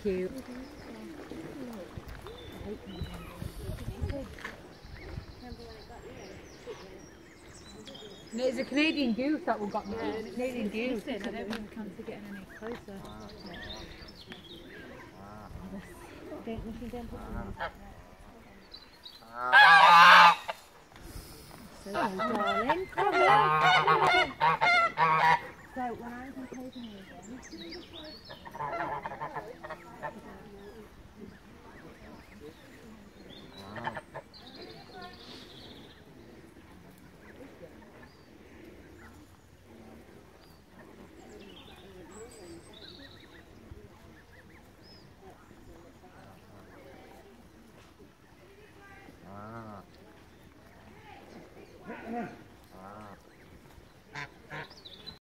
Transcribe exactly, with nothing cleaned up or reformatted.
cute. No, it's a Canadian goose that we got. Yeah, it's a Canadian goose. I don't even fancy getting any closer. Don't listen, don't put them in. So, darling, come here.